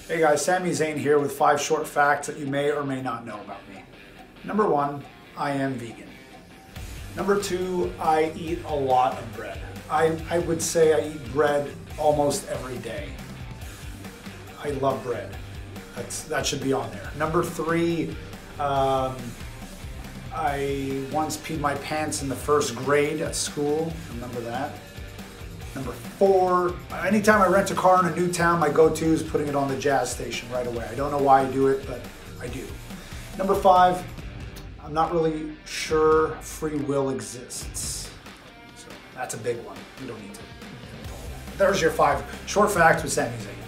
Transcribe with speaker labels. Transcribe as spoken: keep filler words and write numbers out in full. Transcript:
Speaker 1: Hey guys, Sami Zayn here with five short facts that you may or may not know about me. Number one, I am vegan. Number two, I eat a lot of bread. I, I would say I eat bread almost every day. I love bread. That's, that should be on there. Number three, um, I once peed my pants in the first grade at school. Remember that? Number four, anytime I rent a car in a new town, my go-to is putting it on the jazz station right away. I don't know why I do it, but I do. Number five, I'm not really sure free will exists. So that's a big one. You don't need to. There's your five short facts with Sami Zayn.